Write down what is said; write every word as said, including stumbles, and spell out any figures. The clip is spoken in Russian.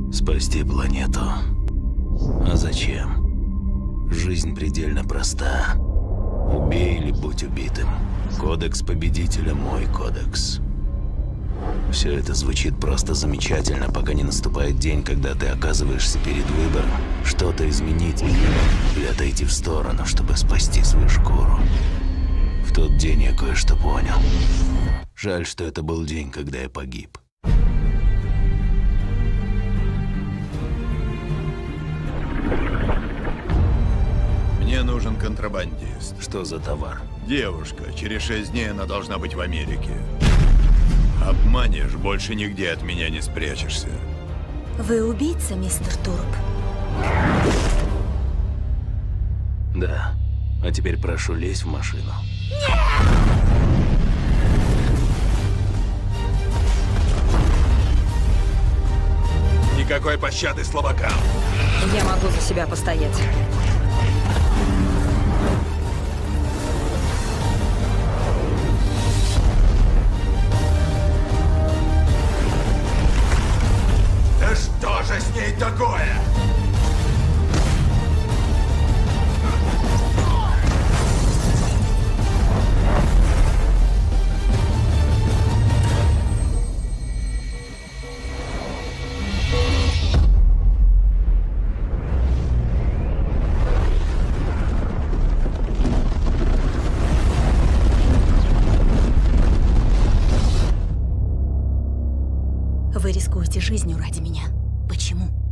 Спасти планету. А зачем? Жизнь предельно проста. Убей или будь убитым. Кодекс победителя – мой кодекс. Все это звучит просто замечательно, пока не наступает день, когда ты оказываешься перед выбором что-то изменить или отойти в сторону, чтобы спасти свою шкуру. В тот день я кое-что понял. Жаль, что это был день, когда я погиб. Мне нужен контрабандист. Что за товар? Девушка. Через шесть дней она должна быть в Америке. Обманешь, больше нигде от меня не спрячешься. Вы убийца, мистер Турп? Да. А теперь прошу, лезь в машину. Нет! Никакой пощады слабакам. Я могу за себя постоять. Да что же с ней такое? Вы рискуете жизнью ради меня. Почему?